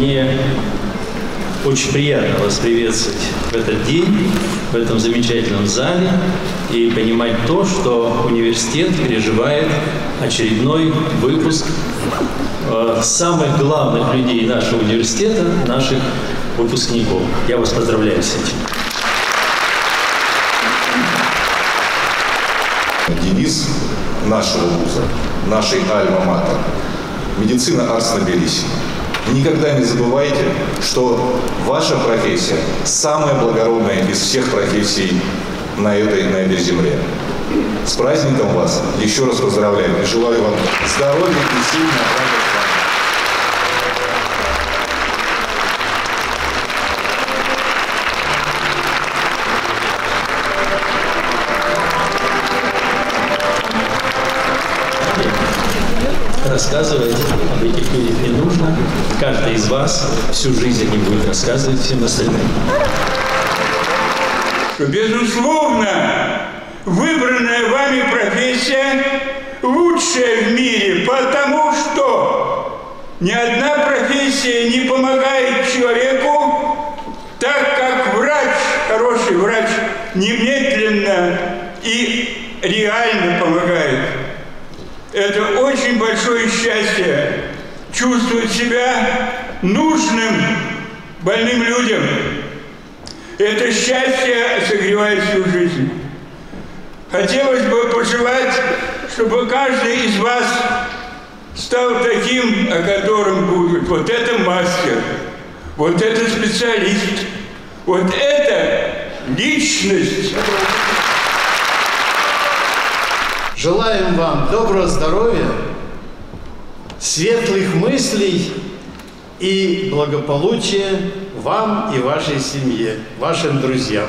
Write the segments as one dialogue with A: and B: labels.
A: Мне очень приятно вас приветствовать в этот день, в этом замечательном зале и понимать то, что университет переживает очередной выпуск самых главных людей нашего университета, наших выпускников. Я вас поздравляю с этим.
B: Девиз нашего вуза, нашей альма-матер – медицина Ars Nobilis. Никогда не забывайте, что ваша профессия самая благородная из всех профессий на этой земле. С праздником вас еще раз поздравляю и желаю вам здоровья и сил на радость.
A: Рассказывать об этих людях не нужно. Каждый из вас всю жизнь не будет рассказывать всем остальным.
C: Безусловно, выбранная вами профессия лучшая в мире, потому что ни одна профессия не помогает человеку так, как врач, хороший врач, немедленно и реально помогает. Это очень большое счастье чувствовать себя нужным больным людям. Это счастье согревает всю жизнь. Хотелось бы пожелать, чтобы каждый из вас стал таким, о котором будет. Вот это мастер, вот это специалист, вот это личность.
D: Желаем вам доброго здоровья, светлых мыслей и благополучия вам и вашей семье, вашим друзьям.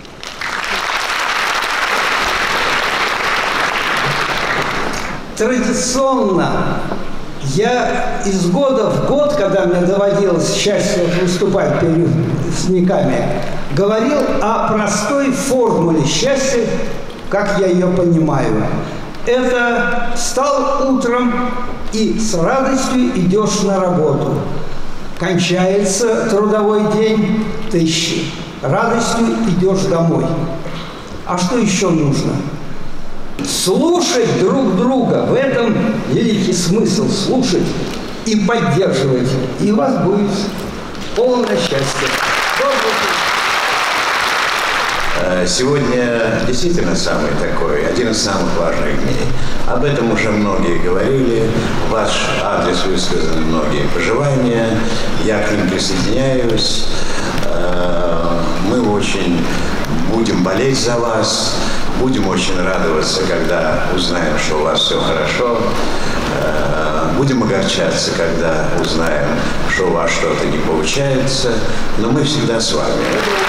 E: Традиционно я из года в год, когда мне доводилось счастье выступать перед выпускниками, говорил о простой формуле счастья, как я ее понимаю. Это встал утром и с радостью идешь на работу. Кончается трудовой день, ты с радостью идешь домой. А что еще нужно? Слушать друг друга. В этом великий смысл. Слушать и поддерживать. И у вас будет полное счастье.
F: Сегодня действительно один из самых важных дней. Об этом уже многие говорили. В ваш адрес высказаны многие пожелания. Я к ним присоединяюсь. Мы очень будем болеть за вас. Будем очень радоваться, когда узнаем, что у вас все хорошо. Будем огорчаться, когда узнаем, что у вас что-то не получается. Но мы всегда с вами.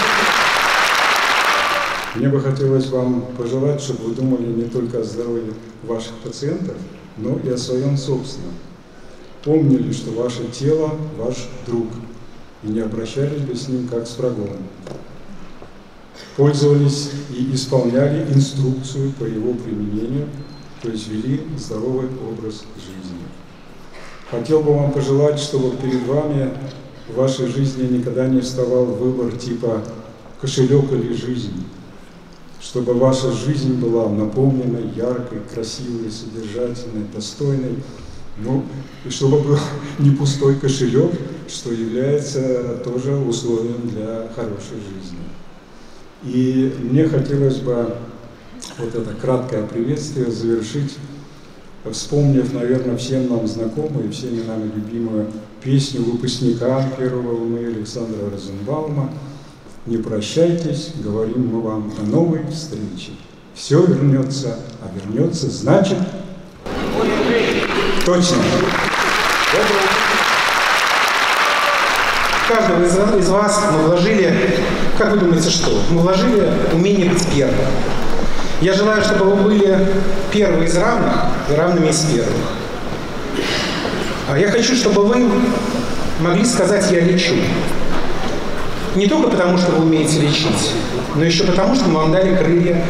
G: Мне бы хотелось вам пожелать, чтобы вы думали не только о здоровье ваших пациентов, но и о своем собственном. Помнили, что ваше тело – ваш друг, и не обращались бы с ним как с врагом. Пользовались и исполняли инструкцию по его применению, то есть вели здоровый образ жизни. Хотел бы вам пожелать, чтобы перед вами в вашей жизни никогда не вставал выбор типа «кошелек или жизнь», чтобы ваша жизнь была наполненной, яркой, красивой, содержательной, достойной, и чтобы был не пустой кошелек, что является тоже условием для хорошей жизни. И мне хотелось бы вот это краткое приветствие завершить, вспомнив, наверное, всем нам знакомую, всеми нами любимую песню выпускника первого ЛМИ Александра Розенбаума «Не прощайтесь, говорим мы вам о новой встрече. Все вернется, а вернется значит...» Точно.
H: Каждого из вас мы вложили, как вы думаете, что? Мы вложили умение быть первым. Я желаю, чтобы вы были первые из равных и равными из первых. Я хочу, чтобы вы могли сказать «я лечу». Не только потому, что вы умеете лечить, но еще потому, что мы вам дали крылья.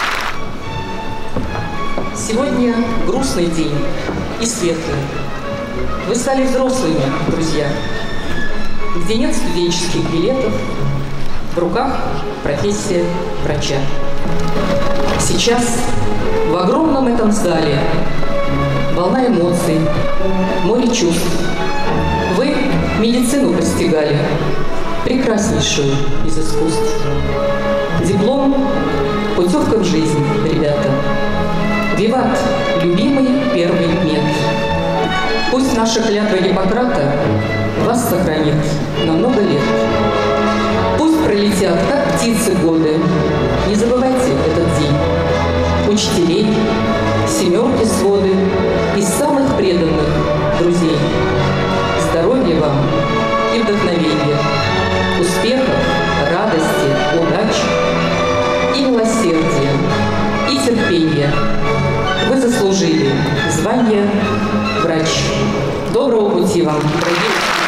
I: Сегодня грустный день и светлый. Вы стали взрослыми, друзья, где нет студенческих билетов, в руках профессия врача. Сейчас в огромном этом зале волна эмоций, море чувств. Вы медицину постигали, прекраснейшую из искусств. Диплом – путевка в жизнь, ребята. Виват, любимый первый мед. Пусть наша клятва Гиппократа вас сохранит на много лет. Пусть пролетят, как птицы, годы. Не забывайте этот день. Учителей, семерки своды из самых преданных друзей. Здоровья вам и вдохновения, успехов, радости, удач и милосердия, и терпения. Вы заслужили звание врач. Доброго пути вам, дорогие.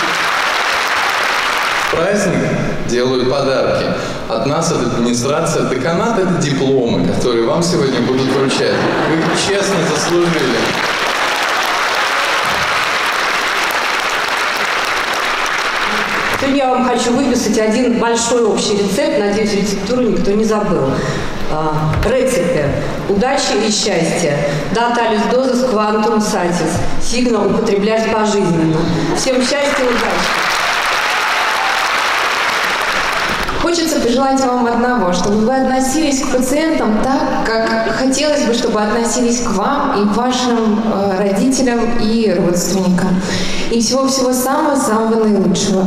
J: Праздник делают подарки. От нас, от администрации, от деканата, это дипломы, которые вам сегодня будут вручать. Вы честно заслужили.
K: Сегодня я вам хочу выписать один большой общий рецепт. Надеюсь, рецептуру никто не забыл. Рецепты. Удачи и счастья. Даталис дозис квантум сатис. Сигнал употреблять пожизненно. Всем счастья и удачи.
L: Хочется пожелать вам одного, чтобы вы относились к пациентам так, как хотелось бы, чтобы относились к вам и вашим родителям и родственникам. И всего-всего самого-самого наилучшего.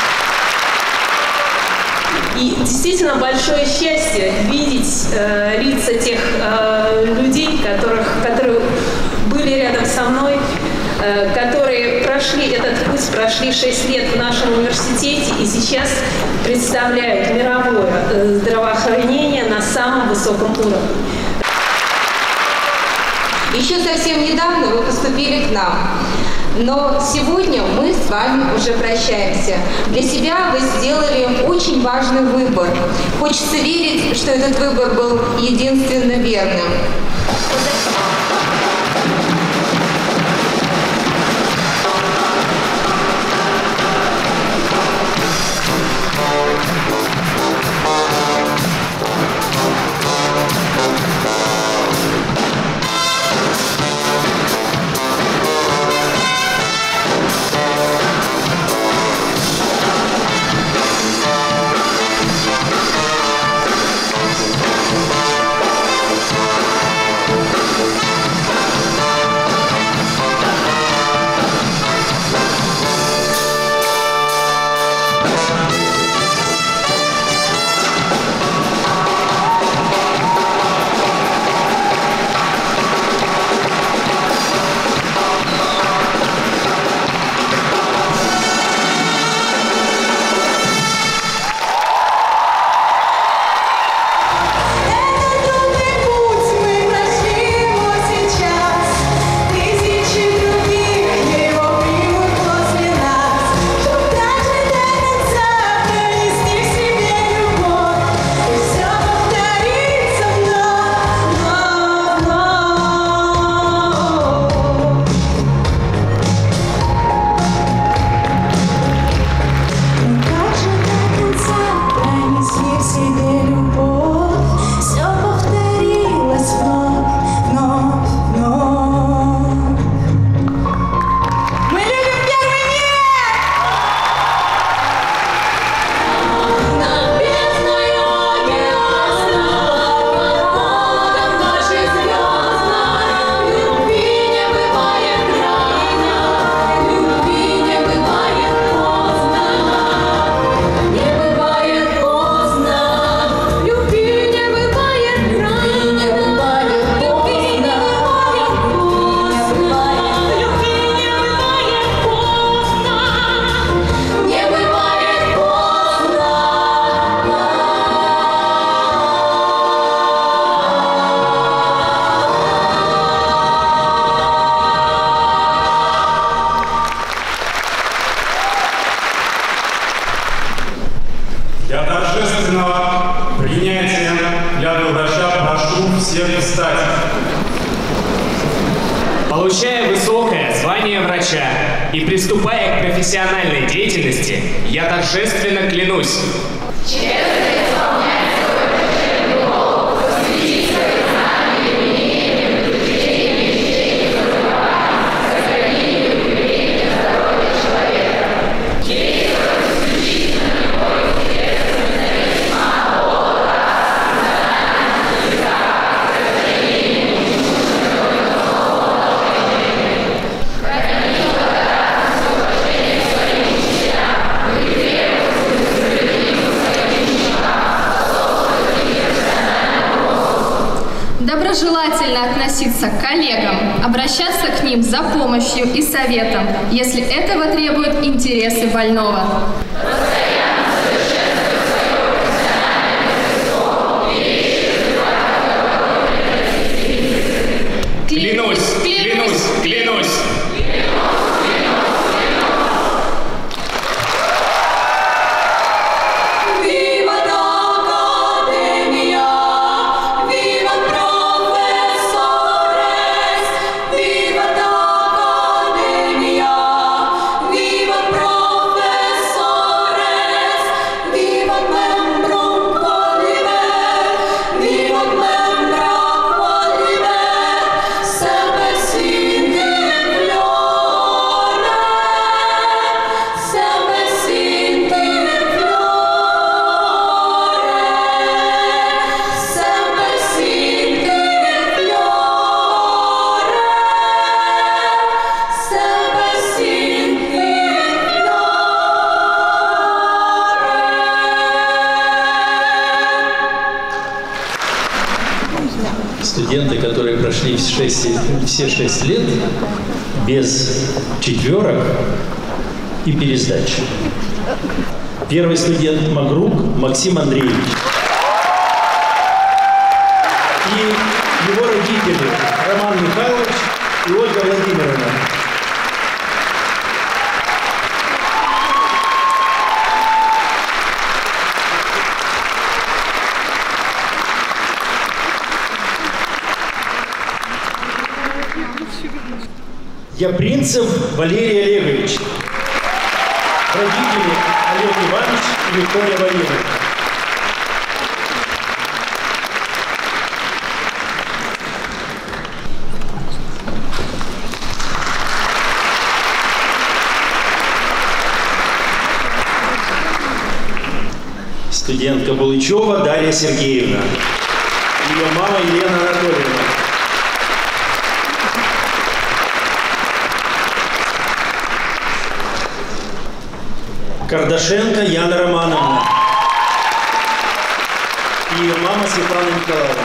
M: И действительно большое счастье видеть лица тех людей, которые были рядом со мной, которые прошли этот путь, прошли 6 лет в нашем университете и сейчас представляют мировое здравоохранение на самом высоком уровне.
N: Еще совсем недавно вы поступили к нам, но сегодня мы с вами уже прощаемся. Для себя вы сделали очень важный выбор. Хочется верить, что этот выбор был единственно верным.
O: Для торжественного принятия клятвы врача прошу всех встать.
P: Получая высокое звание врача и приступая к профессиональной деятельности, я торжественно клянусь.
Q: Доброжелательно относиться к коллегам, обращаться к ним за помощью и советом, если этого требуют интересы больного.
P: Клянусь, клянусь, клянусь.
A: Студенты, которые прошли все 6 лет без четверок и пересдач. Первый студент Магрук Максим Андреевич. И его родители Роман Михайлович и Ольга Владимировна. Япринцев Валерий Олегович. Родители Олег Иванович и Виктория Валерьевна. Студентка Булычева Дарья Сергеевна. Ее мама Елена Анатольевна. Кардашенко Яна Романовна. И ее мама Светлана Николаевна.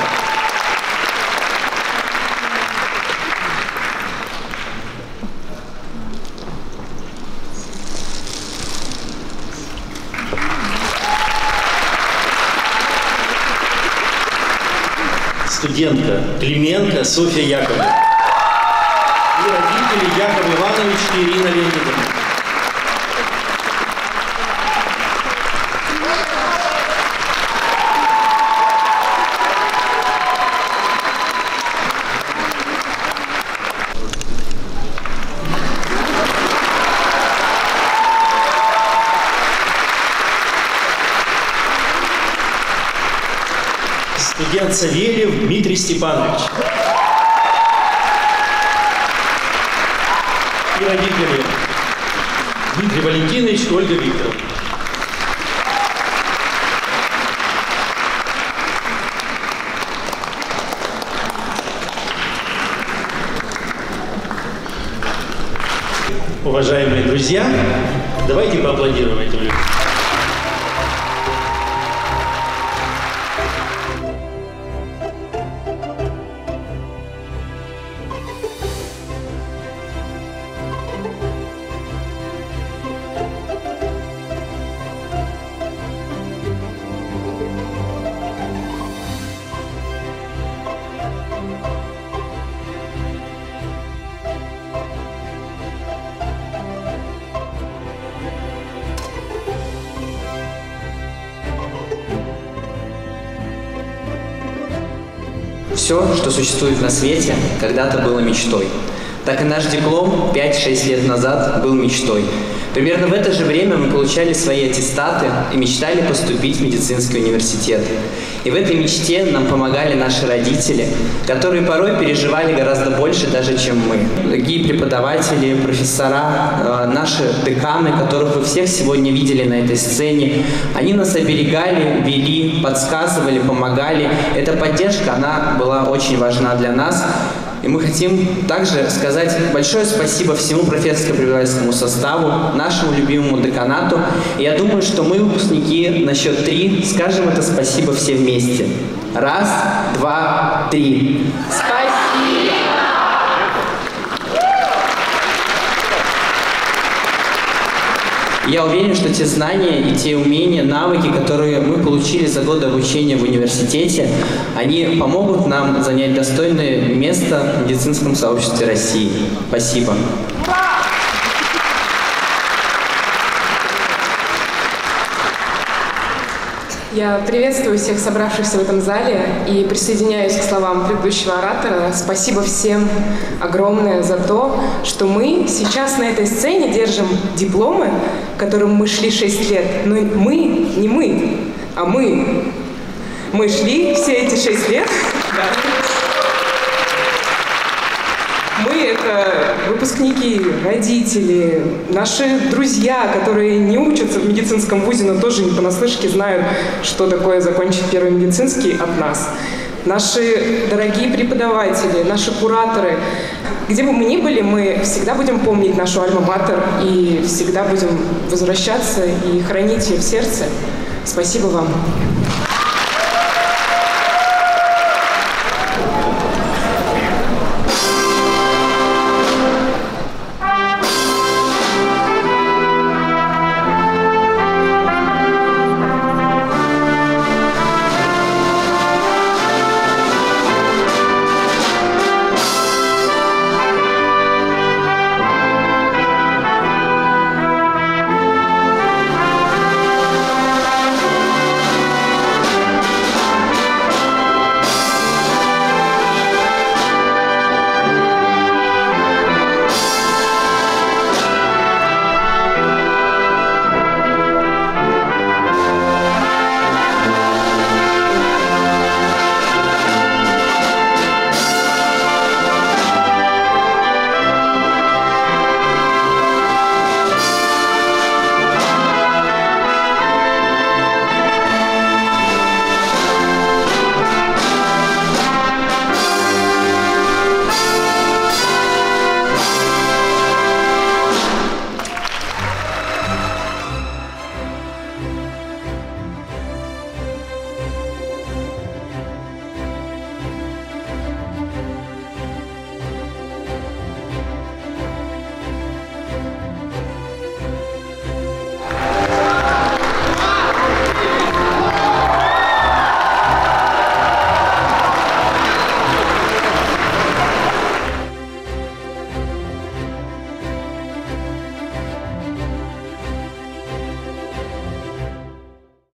A: Студентка Клименко Софья Яковлевна. И родители Яков Иванович и Ирина Леонидовна. Студент Савельев Дмитрий Степанович. И родители Дмитрий Валентинович и Ольга Викторовна. Уважаемые друзья, давайте поаплодируем этим людям.
R: Все, что существует на свете, когда-то было мечтой. так и наш диплом 5-6 лет назад был мечтой. Примерно в это же время мы получали свои аттестаты и мечтали поступить в медицинский университет. И в этой мечте нам помогали наши родители, которые порой переживали гораздо больше даже, чем мы. Другие преподаватели, профессора, наши деканы, которых вы всех сегодня видели на этой сцене, они нас оберегали, вели, подсказывали, помогали. Эта поддержка, она была очень важна для нас. И мы хотим также сказать большое спасибо всему профессорско-преподавательскому составу, нашему любимому деканату. И я думаю, что мы, выпускники, на счет 3 скажем это спасибо все вместе. 1, 2, 3.
L: Спасибо!
R: Я уверен, что те знания и те умения, навыки, которые мы получили за годы обучения в университете, они помогут нам занять достойное место в медицинском сообществе России. Спасибо.
L: Я приветствую всех собравшихся в этом зале и присоединяюсь к словам предыдущего оратора. Спасибо всем огромное за то, что мы сейчас на этой сцене держим дипломы, к которым мы шли 6 лет. Но мы, не мы, а мы. Мы шли все эти 6 лет. Мы — это выпускники, родители, наши друзья, которые не учатся в медицинском вузе, но тоже не понаслышке знают, что такое закончить первый медицинский от нас. Наши дорогие преподаватели, наши кураторы. Где бы мы ни были, мы всегда будем помнить нашу альма-матер и всегда будем возвращаться и хранить ее в сердце. Спасибо вам.